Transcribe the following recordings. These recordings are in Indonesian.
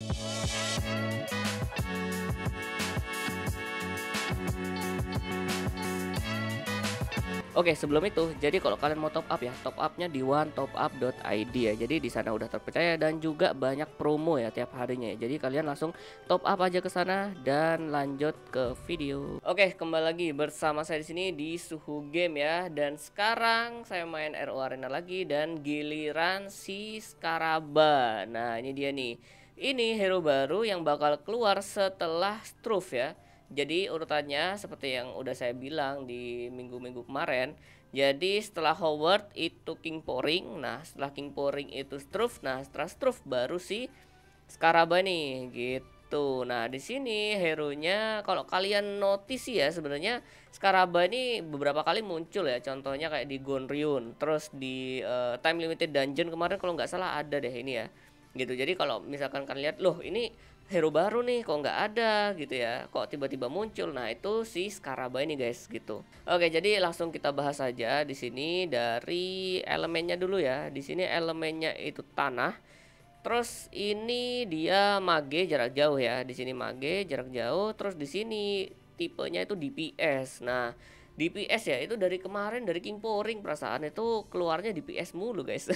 Oke, sebelum itu, jadi kalau kalian mau top up ya, top upnya di onetopup.id ya. Jadi di sana udah terpercaya dan juga banyak promo ya tiap harinya ya. Jadi kalian langsung top up aja ke sana dan lanjut ke video. Oke, kembali lagi bersama saya di sini di Suhu Game ya. Dan sekarang saya main RO Arena lagi dan giliran si Scaraba. Nah, ini dia nih. Ini hero baru yang bakal keluar setelah Struve ya. Jadi urutannya seperti yang udah saya bilang di minggu-minggu kemarin. Jadi setelah Howard itu King Poring. Nah setelah King Poring itu Struve. Nah setelah Struve baru si Scaraba nih gitu. Nah di sini hero-nya kalau kalian notice ya sebenarnya Scaraba ini beberapa kali muncul ya. Contohnya kayak di Gonryun. Terus di Time Limited Dungeon kemarin kalau nggak salah ada deh ini ya. Gitu. Jadi kalau misalkan kalian lihat loh ini hero baru nih kok nggak ada gitu ya, kok tiba-tiba muncul. Nah itu si Scaraba ini guys gitu. Oke, jadi langsung kita bahas saja di sini dari elemennya dulu ya. Di sini elemennya itu tanah. Terus ini dia mage jarak jauh ya. Di sini mage jarak jauh. Terus di sini tipenya itu DPS. Nah DPS ya itu dari kemarin dari King Poring perasaan itu keluarnya DPS mulu guys.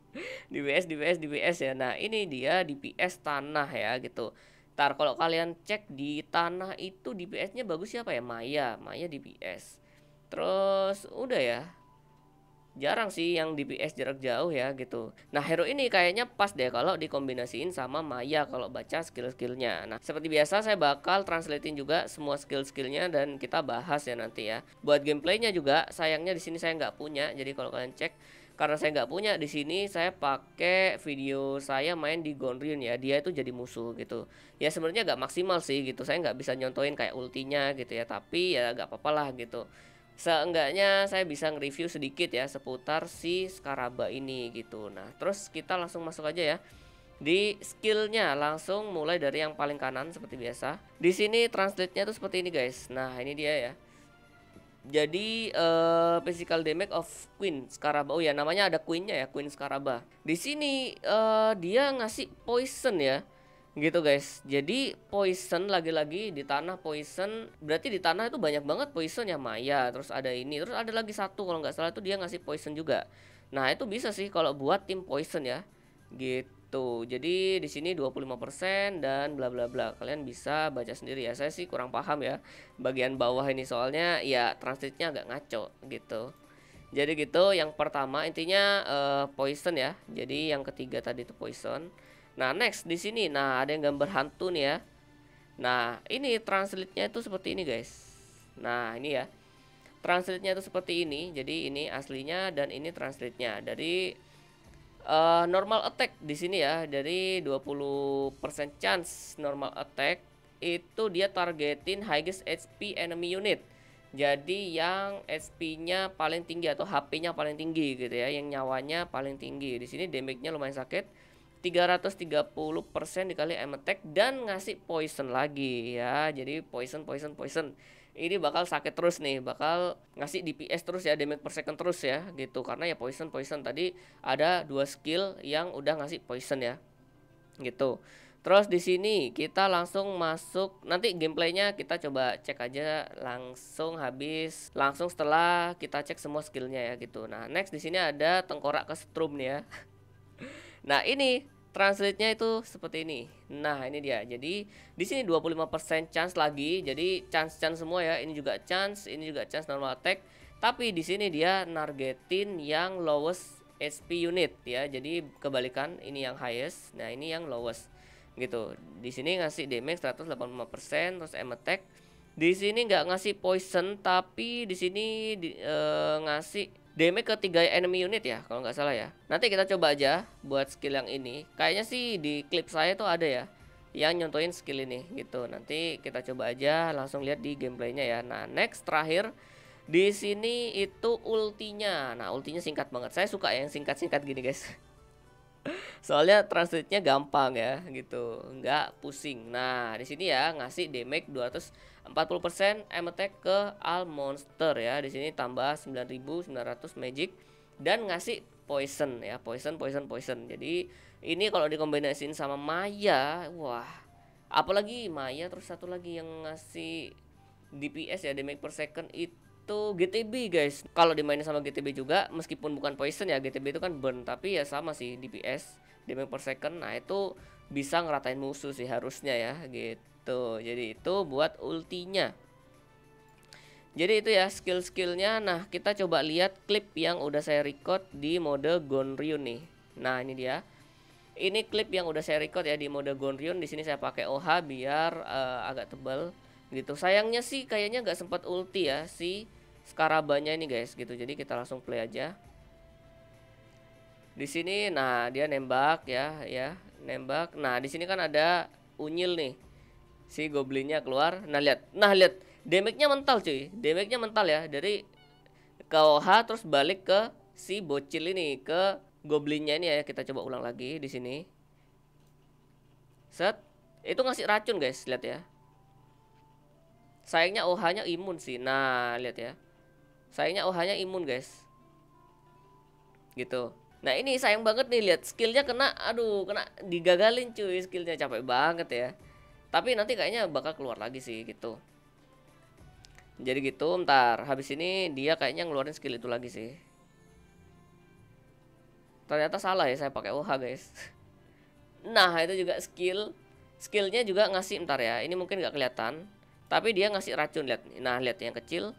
DPS ya. Nah ini dia DPS tanah ya gitu. Ntar kalau kalian cek di tanah itu DPS-nya bagus siapa ya? Maya DPS. Terus udah ya. Jarang sih yang DPS jarak jauh ya gitu. Nah hero ini kayaknya pas deh kalau dikombinasiin sama Maya kalau baca skill-skillnya. Nah seperti biasa saya bakal translatein juga semua skill-skillnya dan kita bahas ya nanti ya. Buat gameplaynya juga sayangnya di sini saya nggak punya. Jadi kalau kalian cek karena saya nggak punya di sini saya pakai video saya main di Gonryun ya. Dia itu jadi musuh gitu. Ya sebenarnya nggak maksimal sih gitu. Saya nggak bisa nyontoin kayak ultinya gitu ya. Tapi ya nggak apa-apa lah gitu. Seenggaknya saya bisa nge-review sedikit ya seputar si Scaraba ini gitu. Nah terus kita langsung masuk aja ya di skillnya, langsung mulai dari yang paling kanan seperti biasa. Di sini translate-nya tuh seperti ini guys. Nah ini dia ya. Jadi physical damage of Queen Scaraba. Oh ya namanya ada Queen-nya ya, Queen Scaraba. Di sini dia ngasih poison ya. Gitu guys. Jadi poison lagi-lagi di tanah poison. Berarti di tanah itu banyak banget poison ya Maya. Terus ada ini. Terus ada lagi satu kalau nggak salah itu dia ngasih poison juga. Nah itu bisa sih kalau buat tim poison ya. Gitu. Jadi di sini 25% dan bla bla bla. Kalian bisa baca sendiri ya. Saya sih kurang paham ya bagian bawah ini soalnya ya translate-nya agak ngaco gitu. Jadi gitu yang pertama intinya poison ya. Jadi yang ketiga tadi itu poison. Nah, next di sini. Nah, ada yang gambar hantu nih ya. Nah, ini translate-nya itu seperti ini, guys. Nah, ini ya. Translate-nya itu seperti ini. Jadi ini aslinya dan ini translate-nya. Dari normal attack di sini ya. Dari 20% chance normal attack itu dia targetin highest HP enemy unit. Jadi yang HP-nya paling tinggi atau HP-nya paling tinggi gitu ya, yang nyawanya paling tinggi. Di sini damage-nya lumayan sakit. 330% dikali aim attack dan ngasih poison lagi ya. Jadi poison. Ini bakal sakit terus nih, bakal ngasih DPS terus ya, damage per second terus ya gitu. Karena ya poison tadi ada dua skill yang udah ngasih poison ya. Gitu. Terus di sini kita langsung masuk nanti gameplaynya kita coba cek aja langsung habis langsung setelah kita cek semua skillnya ya gitu. Nah next di sini ada tengkorak kesetrum nih ya. Nah, ini translate-nya itu seperti ini. Nah, ini dia. Jadi, di sini 25% chance lagi. Jadi, chance semua ya. Ini juga chance normal attack. Tapi di sini dia nargetin yang lowest HP unit ya. Jadi, kebalikan ini yang highest. Nah, ini yang lowest. Gitu. Di sini ngasih damage 185%, terus aim attack. Di sini nggak ngasih poison, tapi di sini ngasih damage ke 3 enemy unit ya kalau nggak salah ya. Nanti kita coba aja buat skill yang ini. Kayaknya sih di klip saya tuh ada ya yang nyontoin skill ini gitu. Nanti kita coba aja langsung lihat di gameplaynya ya. Nah next terakhir di sini itu ultinya. Nah ultinya singkat banget. Saya suka yang singkat-singkat gini guys. Soalnya translate-nya gampang ya gitu, nggak pusing. Nah, di sini ya ngasih damage 240% aim attack ke all monster ya. Di sini tambah 9.900 magic dan ngasih poison ya, poison. Jadi Ini kalau dikombinasiin sama Maya, wah. Apalagi Maya terus satu lagi yang ngasih DPS ya, damage per second itu GTB guys. Kalau dimainin sama GTB juga, meskipun bukan poison ya, GTB itu kan burn, tapi ya sama sih DPS, damage per second. Nah itu bisa ngeratain musuh sih harusnya ya gitu. Jadi itu buat ultinya. Jadi itu ya skill-skillnya. Nah kita coba lihat klip yang udah saya record di mode Gonryun nih. Nah ini dia. Ini klip yang udah saya record ya di mode Gonryun. Di sini saya pakai OH biar agak tebal gitu. Sayangnya sih kayaknya nggak sempat ulti ya si Scarabanya ini guys gitu. Jadi kita langsung play aja. Di sini nah dia nembak ya, nembak. Nah, di sini kan ada unyil nih. Si goblinnya keluar. Nah lihat damage-nya mental cuy. Damage-nya mental ya dari ke OH terus balik ke si bocil ini, ke goblinnya ini ya. Kita coba ulang lagi di sini. Set. Itu ngasih racun guys, lihat ya. Sayangnya OH-nya imun sih. Nah, lihat ya. Sayangnya OH-nya imun guys. Gitu. Nah, ini sayang banget nih, lihat skillnya kena. Aduh, kena digagalin cuy, skillnya capek banget ya. Tapi nanti kayaknya bakal keluar lagi sih gitu. Jadi gitu, ntar habis ini dia kayaknya ngeluarin skill itu lagi sih. Ternyata salah ya, saya pakai OH guys. Nah itu juga skillnya juga ngasih, ntar ya, ini mungkin nggak kelihatan, tapi dia ngasih racun, lihat. Nah lihat yang kecil.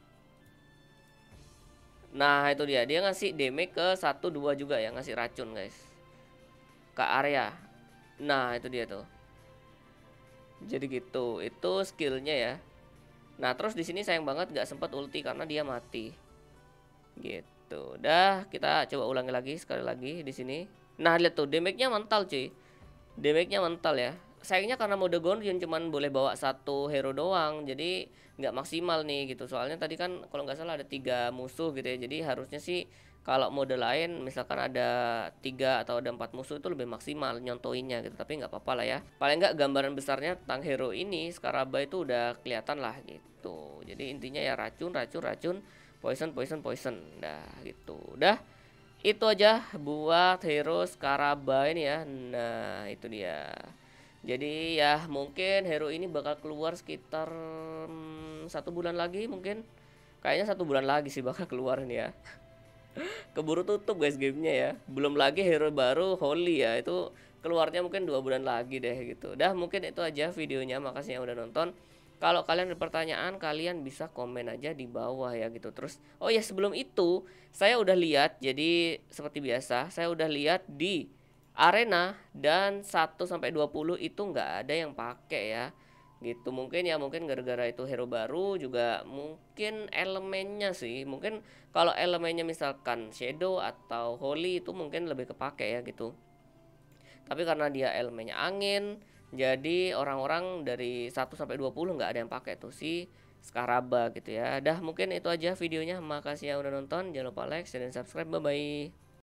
Nah itu dia ngasih damage ke 1-2 juga ya, ngasih racun guys ke area. Nah itu dia tuh. Jadi gitu, itu skillnya ya. Nah terus di sini sayang banget nggak sempat ulti karena dia mati. Gitu. Dah kita coba ulangi lagi sekali lagi di sini. Nah lihat tuh damage-nya mental cuy. Damage-nya mental ya. Sayangnya karena mode Gonryun cuman boleh bawa satu hero doang, jadi nggak maksimal nih gitu. Soalnya tadi kan kalau nggak salah ada 3 musuh gitu ya. Jadi harusnya sih kalau mode lain misalkan ada 3 atau ada 4 musuh itu lebih maksimal nyontoinnya gitu. Tapi nggak apa-apa lah ya. Paling nggak gambaran besarnya tentang hero ini Scaraba itu udah kelihatan lah gitu. Jadi intinya ya racun, racun, racun, poison, poison, poison. Dah gitu. Udah itu aja buat hero Scaraba ini ya. Nah itu dia. Jadi ya mungkin hero ini bakal keluar sekitar 1 bulan lagi mungkin. Kayaknya 1 bulan lagi sih bakal keluar ini ya. Keburu tutup guys gamenya ya. Belum lagi hero baru Holy ya. Itu keluarnya mungkin 2 bulan lagi deh gitu. Dah mungkin itu aja videonya. Makasih yang udah nonton. Kalau kalian ada pertanyaan, kalian bisa komen aja di bawah ya gitu. Terus, oh ya sebelum itu, saya udah lihat. Jadi seperti biasa, saya udah lihat di arena dan 1-20 itu nggak ada yang pakai ya. Gitu mungkin ya, mungkin gara-gara itu hero baru juga, mungkin elemennya sih. Mungkin kalau elemennya misalkan Shadow atau Holy itu mungkin lebih kepake ya gitu. Tapi karena dia elemennya angin, jadi orang-orang dari 1-20 nggak ada yang pakai tuh si Scaraba gitu ya. Dah mungkin itu aja videonya. Makasih yang udah nonton. Jangan lupa like, share, dan subscribe. Bye bye.